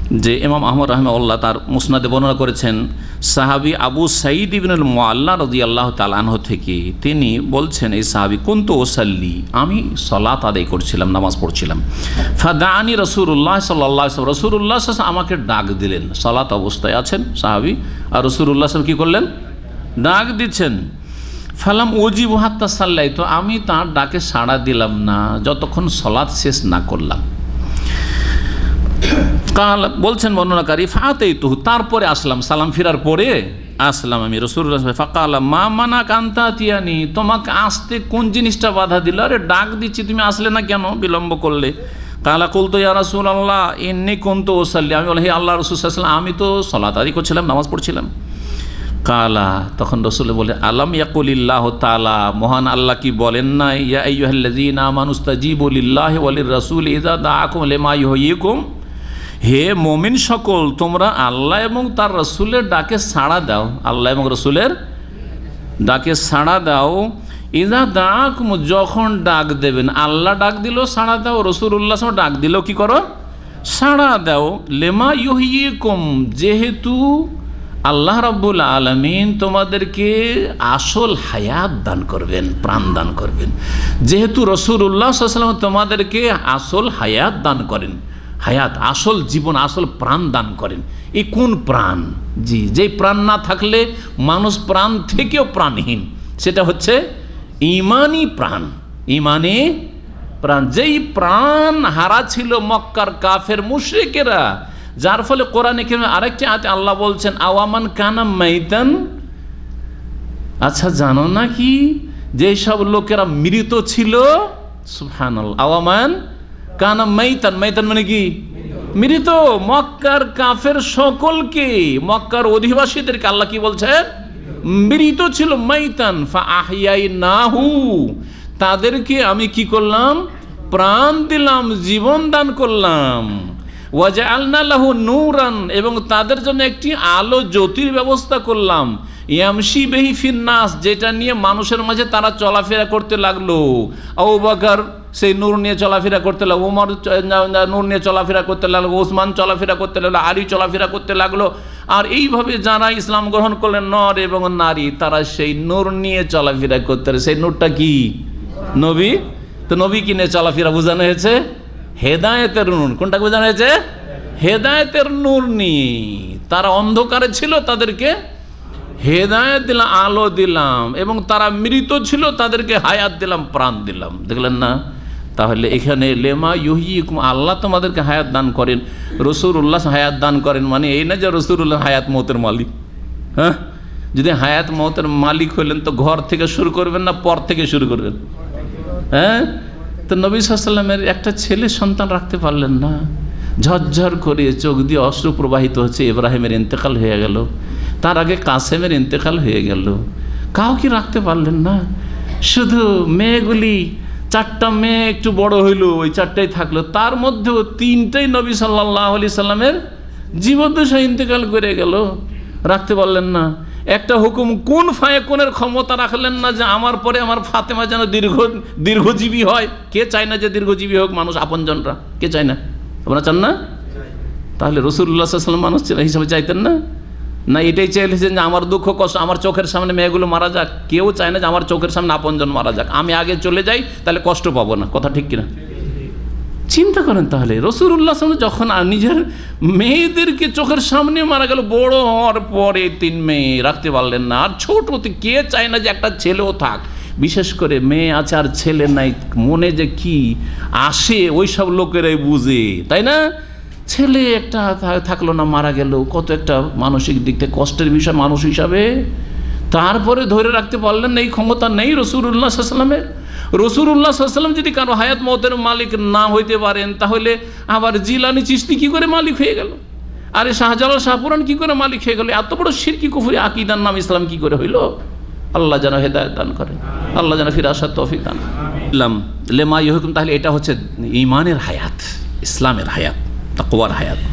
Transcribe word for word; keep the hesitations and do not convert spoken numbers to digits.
যে ইমাম আহমদ রাহিমাহুল্লাহ তার মুসনাদে বর্ণনা করেছেন সাহাবী আবু সাঈদ ইবনুল মুআল্লা রাদিয়াল্লাহু তাআলা আনহু থেকে, তিনি বলছেন এই সাহাবী, কুনতু উসাল্লি, আমি সালাত আদায় করছিলাম, নামাজ পড়ছিলাম, ফাদাআনি রাসূলুল্লাহ সাল্লাল্লাহু আলাইহি ওয়াসাল্লাম, রাসূলুল্লাহ সাল্লাল্লাহু আলাইহি ওয়াসাল্লাম আমাকে ডাক দিলেন। সালাত অবস্থায় আছেন সাহাবী, আর রাসূলুল্লাহ সাল্লাল্লাহু আলাইহি ওয়াসাল্লাম কী করলেন? ডাক দিচ্ছেন। ফালাম উজিবু হাত্তা সাল্লাইতু, আমি তার ডাকে সাড়া দিলাম না যতক্ষণ সালাত শেষ না করলাম। কাল বলছেন বর্ণনাকারী, ফাতাইতুহু, তারপরে আসলাম, সালাম ফিরার পরে আসলাম আমি। রাসূলুল্লাহ ফাকাল মা মানাকা আন তাতিয়ানি, তোমাকে আসতে কোন জিনিসটা বাধা দিল? আরে ডাক দিচ্ছি, তুমি আসলে না কেন, বিলম্ব করলে? কালা কুলতু ইয়া রাসূলুল্লাহ ইন্নী কুনতু উসাল্লি, আমি বলি হে আল্লাহ রাসূল সাল্লাল্লাহু আলাইহি ওয়াসাল্লাম, আমি তো সালাত আদায় করছিলাম, নামাজ পড়ছিলাম। কালা, তখন রাসূল বলে, আলাম ইয়াকুলিল্লাহু তাআলা, মহান আল্লাহ কি বলেন না, ইয়া আইয়ুহাল্লাযীনা আমানু ইসতাজীবু লিল্লাহি ওয়া লির-রাসূলি ইযা দাআকুম লিমা ইউহয়িকুম, হে মুমিন সকল, তোমরা আল্লাহ এবং তার রাসূলের ডাকে সাড়া দাও, আল্লাহ এবং রাসূলের ডাকে সাড়া দাও। ইযা দাআকুম, যখন ডাক দেবেন, আল্লাহ ডাক দিল সাড়া দাও, রাসূলুল্লাহ সাল্লাল্লাহু আলাইহি ওয়াসাল্লাম ডাক দিল কি করো? সাড়া দাও। লিমা ইউহয়িকুম, যেহেতু আল্লাহ রাব্বুল আলামিন তোমাদেরকে আসল হায়াত দান করবেন, প্রাণ দান করবেন, যেহেতু রাসূলুল্লাহ সাল্লাল্লাহু আলাইহি ওয়াসাল্লাম তোমাদেরকে আসল হায়াত দান করেন, হায়াত আসল জীবন, আসল প্রাণ দান করেন। এই কোন প্রাণ? জি, যেই প্রাণ না থাকলে মানুষ প্রাণ থেকেও প্রাণহীন, সেটা হচ্ছে ঈমানি প্রাণ, ঈমানি প্রাণ। যেই প্রাণ হারা ছিল মক্কার কাফের মুশরিকেরা, যার ফলে কোরআনে কারিমে আরেকটি আয়াতে আল্লাহ বলছেন, আওয়ামান কানা মাইতান, আচ্ছা জানো নাকি যে সব লোকেরা মৃত ছিল, সুবহানাল্লাহ, আওয়ামান কানা মাইতান, মাইতান মানে কি? মৃত। মক্কার কাফের সকলকে, মক্কার অধিবাসীদেরকে আল্লাহ কি বলছেন? মৃত ছিল, মাইতান, ফা আহইয়াইনাহু, তাদেরকে আমি কি করলাম? প্রাণ দিলাম, জীবন দান করলাম। ওয়াজআলনা লাহু নূরান, এবং তাদের জন্য একটি আলো জ্যোতির ব্যবস্থা করলাম। ইয়ামশি বিহি ফিন্নাস, যেটা নিয়ে মানুষের মাঝে তারা চলাফেরা করতে লাগলো। আবু বকর সেই নূর নিয়ে চলাফেরা করতে লাগলো, ওমর নূর নিয়ে চলাফেরা করতে লাগলো, ওসমান চলাফেরা করতে লাগলো, আলী চলাফেরা করতে লাগলো। আর এইভাবে যারা ইসলাম গ্রহণ করলেন, নর এবং নারী, তারা সেই নূর নিয়ে চলাফেরা করতে লাগলো। সেই নূরটা কি? নবী। তো নবী কি নিয়ে চলাফেরা বোঝানো হয়েছে? হেদায়েতের নূর। কোনটা বোঝানো হয়েছে? হেদায়েতের নূর নিয়ে। তারা অন্ধকারে ছিল, তাদেরকে হেদায়েত দিলাম, আলো দিলাম, এবং তারা মৃত ছিল, তাদেরকে হায়াত দিলাম, প্রাণ দিলাম। দেখলেন না? তাহলে এখানে লেমা ইউহয়িকুম, আল্লাহ তোমাদেরকে হায়াত দান করেন, রাসূলুল্লাহ হায়াত দান করেন, মানে এই না যে রাসূলুল্লাহ হায়াত মওতের মালিক। হ্যাঁ, যদি হায়াত মওতের মালিক হলেন তো ঘর থেকে শুরু করবেন না পর থেকে শুরু করবেন? হ্যাঁ, তো নবী সাল্লাল্লাহু আলাইহি ওয়াসাল্লামের একটা ছেলে সন্তান রাখতে পারলেন না, ঝরঝর করে চোখ দিয়ে অশ্রু প্রবাহিত হচ্ছে, ইব্রাহিমের ইন্তেকাল হয়ে গেল, তার আগে কাসেমের ইন্তেকাল হয়ে গেল, কাউকে রাখতে পারলেন না। শুধু মেয়েগুলি, চারটা মেয়ে একটু বড় হইল, ওই চারটাই থাকলো, তার মধ্যেও তিনটাই নবী সাল্লাল্লাহু আলাইহি সাল্লামের জীবদ্দশায় ইন্তেকাল করে গেল, রাখতে পারলেন না। একটা হুকুম কোন ফায়াকুনের ক্ষমতা রাখলেন না যে আমার পরে আমার ফাতেমা যেন দীর্ঘ দীর্ঘজীবী হয়। কে চায় না যে দীর্ঘজীবী হোক মানুষ, আপনজনরা? কে চায় না? আপনারা চান না? তাহলে রাসূলুল্লাহ সাল্লাল্লাহু আলাইহি ওয়াসাল্লাম মানুষ হিসাবে চাইতেন না? না এটাই চাইলেছেন যে আমার দুঃখ কষ্ট, আমার চোখের সামনে মেয়েগুলো মারা যাক? কেউ চায় না যে আমার চোখের সামনে আপনজন মারা যাক, আমি আগে চলে যাই, তাহলে কষ্ট পাবো না। কথা ঠিক কিনা? চিন্তা করেন তাহলে, রাসূলুল্লাহ সাল্লাল্লাহু আলাইহি ওয়াসাল্লাম যখন নিজের মেয়েদেরকে চোখের সামনে মারা গেল, বড় হওয়ার পরে তিন মেয়ে রাখতে পারলেন না, আর ছোটতে কে চায় না যে একটা ছেলেও থাক? বিশেষ করে মেয়ে আছে আর ছেলে নাই, মনে যে কি আসে ওই সব লোকেরাই বুঝে, তাই না? ছেলে একটা থাকলো না, মারা গেল, কত একটা মানসিক দিক থেকে কষ্টের বিষয় মানুষ হিসাবে। তারপরে ধরে রাখতে পারলেন না, এই ক্ষমতা নেই রাসূলুল্লাহ সাল্লাল্লাহু আলাইহি ওয়াসাল্লামের। রাসূলুল্লাহ সাল্লাল্লাহু আলাইহি ওয়াসাল্লাম যদি কারো হায়াত মওতের মালিক না হইতে পারেন, তাহলে আবার জিলানী চিশতি কি করে মালিক হয়ে গেল? আরে শাহজালাল শাহপুরান কি করে মালিক হয়ে গেল? এত বড় শিরকি কুফরি আকীদার নাম ইসলাম কি করে হইল? আল্লাহ যেন হেদায়েত দান করেন, আল্লাহ যেন ফিরে আসার তৌফিক দান করেন। লেমা ইউহয়িকুম, তাহলে এটা হচ্ছে ঈমানের হায়াত, ইসলামের হায়াত, তাকওয়ার হায়াত।